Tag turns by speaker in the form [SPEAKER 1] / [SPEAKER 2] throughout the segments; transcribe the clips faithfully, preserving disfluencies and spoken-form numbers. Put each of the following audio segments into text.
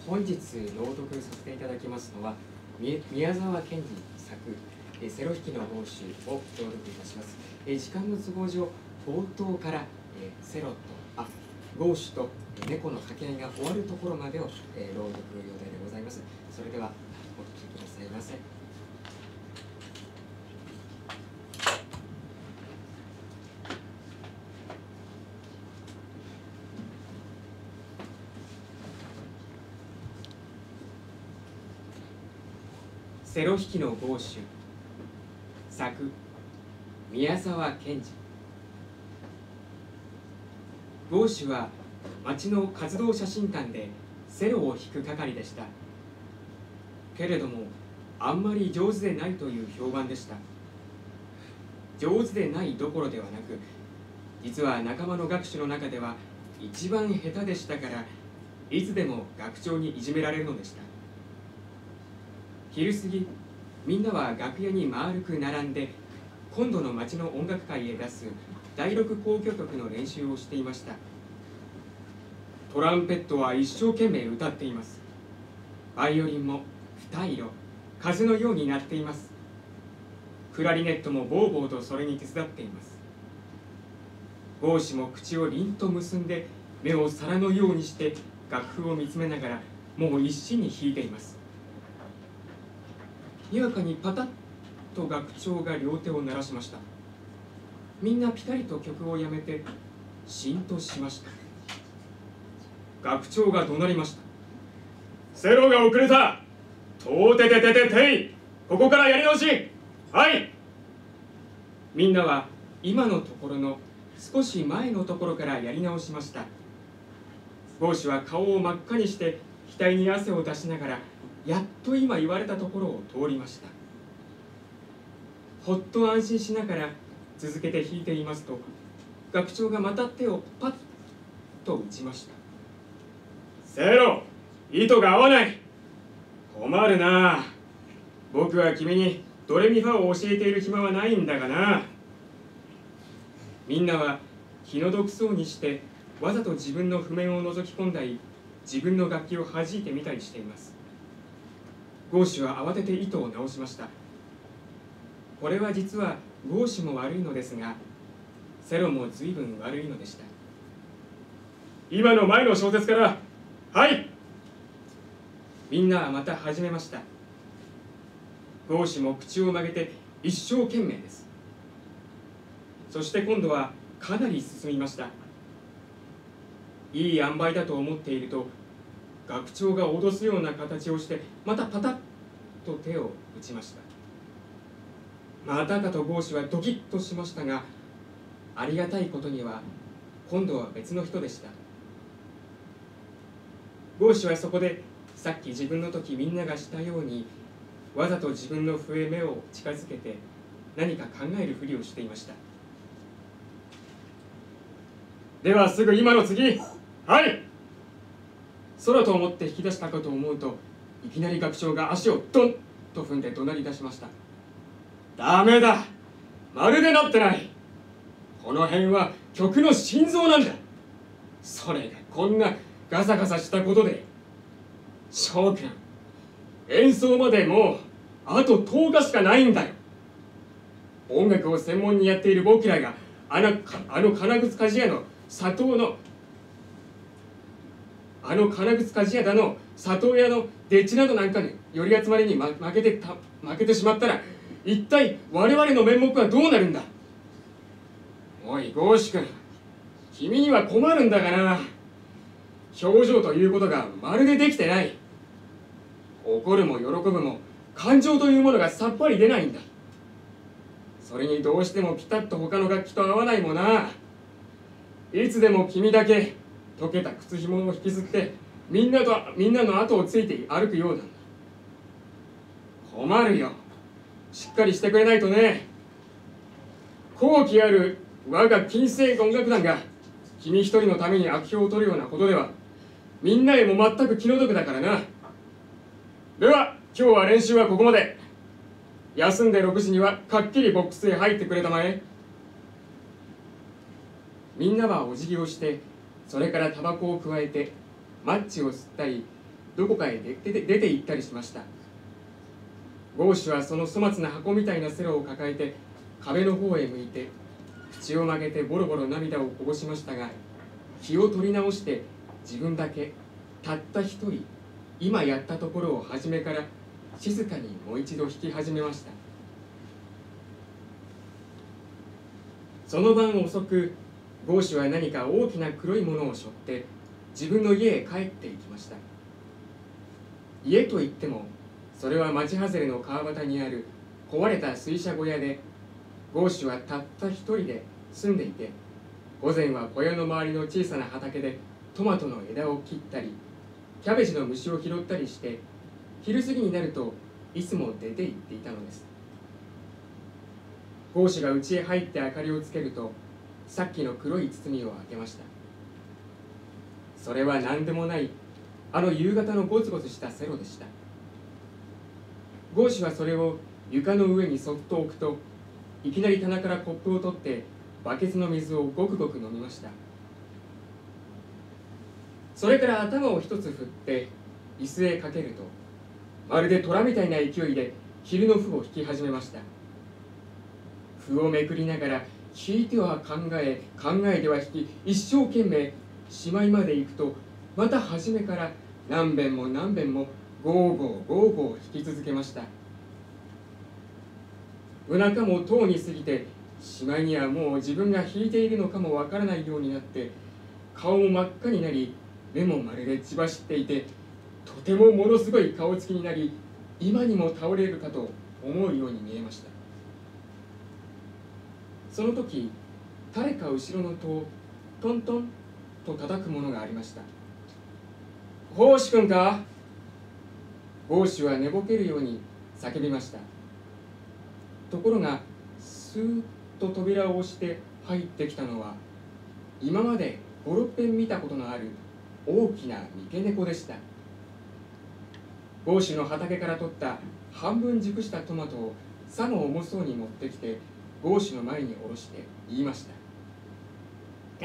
[SPEAKER 1] 本日朗読させていただきますのは宮沢賢治作「セロ弾きの豪州」を朗読いたします。時間の都合上、冒頭からセロとあ豪州と猫の掛け合いが終わるところまでを朗読予定でございます。それではお聞きくださいませ。セロ弾きの豪州、作宮沢賢治。豪州は町の活動写真館でセロを弾く係でした。けれどもあんまり上手でないという評判でした。上手でないどころではなく、実は仲間の学手の中では一番下手でしたから、いつでも学長にいじめられるのでした。昼過ぎ、みんなは楽屋に丸く並んで今度の町の音楽会へ出す第六交響曲の練習をしていました。トランペットは一生懸命歌っています。バイオリンも二色、風のように鳴っています。クラリネットもボーボーとそれに手伝っています。帽子も口を凛と結んで目を皿のようにして楽譜を見つめながらもう一心に弾いています。にわかにパタッと学長が両手を鳴らしました。みんなピタリと曲をやめてしんとしました。学長が怒鳴りました。セロが遅れた。とうてててててい。ここからやり直し。はい。みんなは今のところの少し前のところからやり直しました。帽子は顔を真っ赤にして額に汗を出しながらやっと今言われたところを通りました。ほっと安心しながら続けて弾いていますと、学長がまた手をパッと打ちました。セロ、糸が合わない。困るな。僕は君にドレミファを教えている暇はないんだがな。みんなは気の毒そうにしてわざと自分の譜面を覗き込んだり、自分の楽器を弾いてみたりしています。ゴーシュは慌てて糸を直しました。これは実はゴーシュも悪いのですが、セロも随分悪いのでした。今の前の小節から、はい。みんなはまた始めました。ゴーシュも口を曲げて一生懸命です。そして今度はかなり進みました。いい塩梅だと思っていると、学長が脅すような形をしてまたパタッと手を打ちました。またかとゴーシュはドキッとしましたが、ありがたいことには今度は別の人でした。ゴーシュはそこでさっき自分の時みんながしたように、わざと自分の笛目を近づけて何か考えるふりをしていました。ではすぐ今の次。はい。空と思って引き出したかと思うと、いきなり学長が足をドンと踏んで怒鳴り出しました。ダメだ。まるでなってない。この辺は曲の心臓なんだ。それがこんなガサガサしたことで。翔くん、演奏までもうあととおかしかないんだよ。音楽を専門にやっている僕らがあのあの金靴鍛冶屋の佐藤のあの金靴鍛冶屋だの佐藤屋のでっちなどなんかに寄り集まりに、ま、負けてた負けてしまったら、一体我々の面目はどうなるんだ。おいゴーシュ君、君には困るんだがな。表情ということがまるでできてない。怒るも喜ぶも感情というものがさっぱり出ないんだ。それにどうしてもピタッと他の楽器と合わないもんな。いつでも君だけ溶けた靴ひもを引きずってみんなとみんなの後をついて歩くようなんだ。困るよ。しっかりしてくれないとね。好機ある我が近世音楽団が君一人のために悪評を取るようなことではみんなへも全く気の毒だからな。では今日は練習はここまで。休んでろくじにはかっきりボックスへ入ってくれたまえ。みんなはお辞儀をして、それからタバコをくわえてマッチを吸ったりどこかへ出て出て行ったりしました。ゴーシュはその粗末な箱みたいなセロを抱えて壁の方へ向いて口を曲げてボロボロ涙をこぼしましたが、気を取り直して自分だけたった一人今やったところを初めから静かにもう一度弾き始めました。その晩遅く、ゴーシュは何か大きな黒いものを背負って自分の家へ帰っていきました。家といってもそれは町外れの川端にある壊れた水車小屋で、ゴーシュはたった一人で住んでいて、午前は小屋の周りの小さな畑でトマトの枝を切ったりキャベツの虫を拾ったりして、昼過ぎになるといつも出て行っていたのです。ゴーシュが家へ入って明かりをつけると、さっきの黒い包みを開けました。それは何でもないあの夕方のゴツゴツしたセロでした。ゴーシュはそれを床の上にそっと置くと、いきなり棚からコップを取ってバケツの水をごくごく飲みました。それから頭を一つ振って椅子へかけると、まるで虎みたいな勢いで昼の符を引き始めました。符をめくりながら引いては考え考えては引き、一生懸命しまいまで行くと、また初めから何遍も何遍もゴーゴーゴーゴー引き続けました。夜中もとうに過ぎて、しまいにはもう自分が引いているのかもわからないようになって、顔も真っ赤になり、目もまるで血走っていて、とてもものすごい顔つきになり、今にも倒れるかと思うように見えました。その時、誰か後ろの戸をトントンと叩くものがありました。ゴーシュ君か。ゴーシュは寝ぼけるように叫びました。ところが、スーッと扉を押して入ってきたのは、今までごろっぺん見たことのある大きな三毛猫でした。ゴーシュの畑から取った半分熟したトマトをさも重そうに持ってきて、ゴーシュの前に下ろして言いました。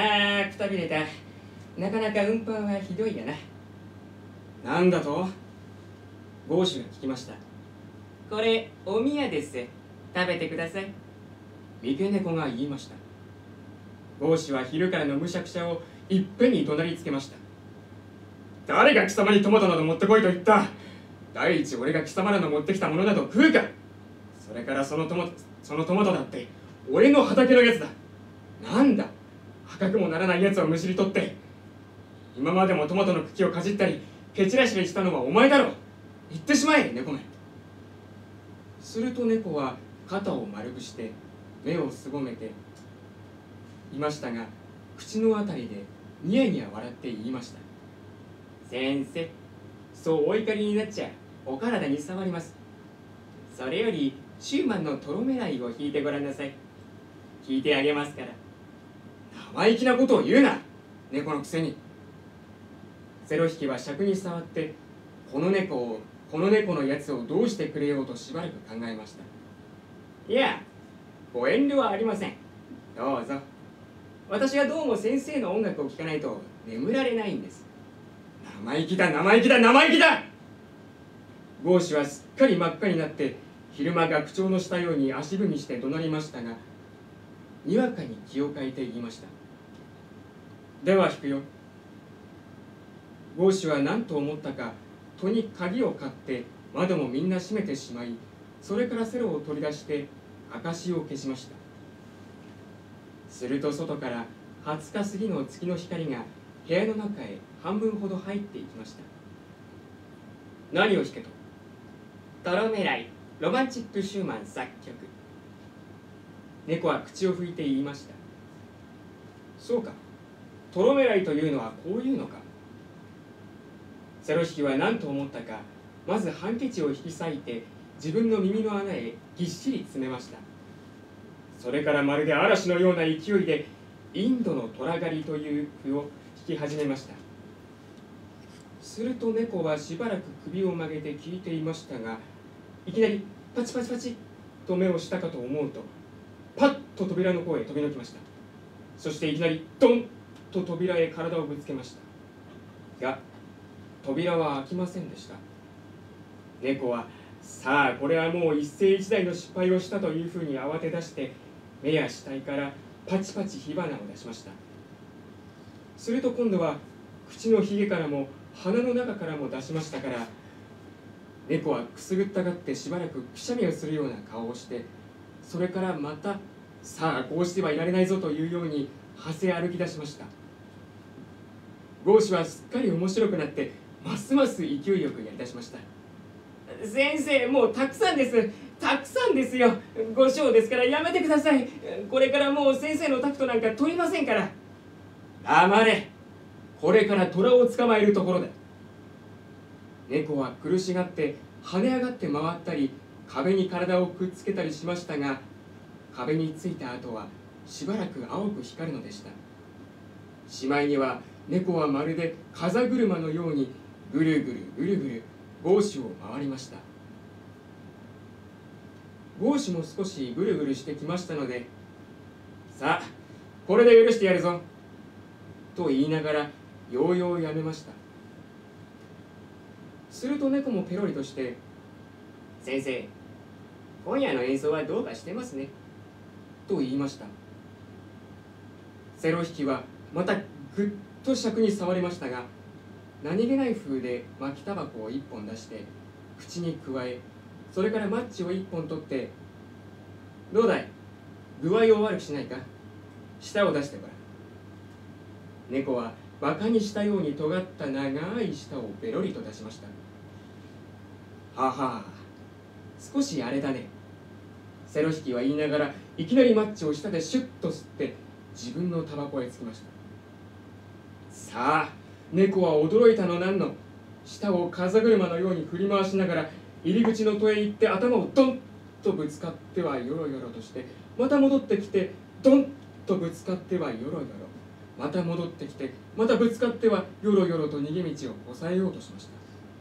[SPEAKER 1] ああ、くたびれた。なかなか運搬はひどいやな。なんだと？ゴーシュが聞きました。これ、お宮です。食べてください。三毛猫が言いました。ゴーシュは昼からのむしゃくしゃをいっぺんに怒鳴りつけました。誰が貴様にトマトなど持ってこいと言った。第一、俺が貴様らの持ってきたものなど食うか。それからそのトマト、そのトマトだって俺の畑のやつだ。なんだ、赤くもならないやつをむしり取って、今までもトマトの茎をかじったり蹴散らしたりしたのはお前だろう。言ってしまえ、猫め。すると猫は肩を丸くして目をすぼめていましたが、口のあたりでニヤニヤ笑って言いました。先生、そうお怒りになっちゃお体に障ります。それよりシューマンのトロメライを引いてごらんなさい。聞いてあげますから。生意気なことを言うな、猫のくせに。セロ引きは尺に触って、この猫をこの猫のやつをどうしてくれようとしばらく考えました。いや、ご遠慮はありません。どうぞ。私はどうも先生の音楽を聴かないと眠られないんです。生意気だ、生意気だ、生意気だ。ゴーシュはすっかり真っ赤になって、昼間学長のしたように足踏みして怒鳴りましたが、にわかに気を変えて言いました。では弾くよ。ゴーシュは何と思ったか、戸に鍵を買って窓もみんな閉めてしまい、それからセロを取り出して証を消しました。すると外からはつか過ぎの月の光が部屋の中へ半分ほど入っていきました。何を弾けと。トロメライ、ロマンチック・シューマン作曲。猫は口を拭いて言いました。そうか、トロメライというのはこういうのか。セロ弾きは何と思ったか、まずハンケチを引き裂いて自分の耳の穴へぎっしり詰めました。それからまるで嵐のような勢いでインドの虎狩りという譜を弾き始めました。すると猫はしばらく首を曲げて聞いていましたが、いきなりパチパチパチと目をしたかと思うと、パッと扉の方へ飛びのきました。そしていきなりドンと扉へ体をぶつけましたが、 扉は開きませんでした。猫はさあこれはもう一世一代の失敗をしたというふうに慌て出して目や死体からパチパチ火花を出しました。すると今度は口のひげからも鼻の中からも出しましたから、猫はくすぐったがってしばらくくしゃみをするような顔をして、それからまたさあこうしてはいられないぞというようにはせ歩き出しました。ゴーシュはすっかり面白くなってますます勢いよくやり出しました。先生、もうたくさんです、たくさんですよ。ご章ですからやめてください。これからもう先生のタクトなんか取りませんから。黙れ、これから虎を捕まえるところだ。猫は苦しがって跳ね上がって回ったり壁に体をくっつけたりしましたが、壁についた後はしばらく青く光るのでした。しまいには猫はまるで風車のようにぐるぐるぐるぐるゴーシュを回りました。ゴーシュも少しぐるぐるしてきましたので、さあこれで許してやるぞと言いながらようようやめました。すると猫もペロリとして、先生、今夜の演奏はどうかしてますねと言いました。セロ引きはまたぐっと尺に触りましたが、何気ない風で巻きタバコを一本出して口にくわえ、それからマッチを一本取って、どうだい、具合を悪くしないか、舌を出してごらん。猫はバカにしたように尖った長い舌をベロリと出しました。はは、少しあれだね。セロ引きは言いながらいきなりマッチを舌でシュッと吸って自分のタバコへつきました。さあ猫は驚いたのなんの、舌を風車のように振り回しながら入り口の戸へ行って頭をドンとぶつかってはよろよろとして、また戻ってきてドンとぶつかってはよろよろ、また戻ってきてまたぶつかってはよろよろと逃げ道を抑えようとしました。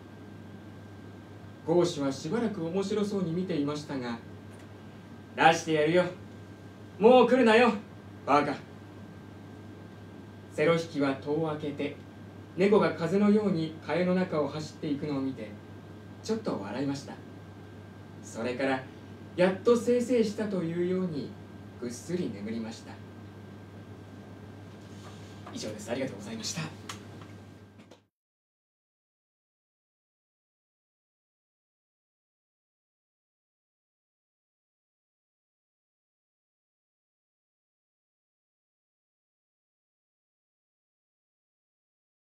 [SPEAKER 1] ゴーシュはしばらく面白そうに見ていましたが、出してやるよ、もう来るなよバカ。セロ引きは戸を開けて猫が風のように蚊帳の中を走っていくのを見てちょっと笑いました。それからやっと清々したというようにぐっすり眠りました。以上です。ありがとうございました。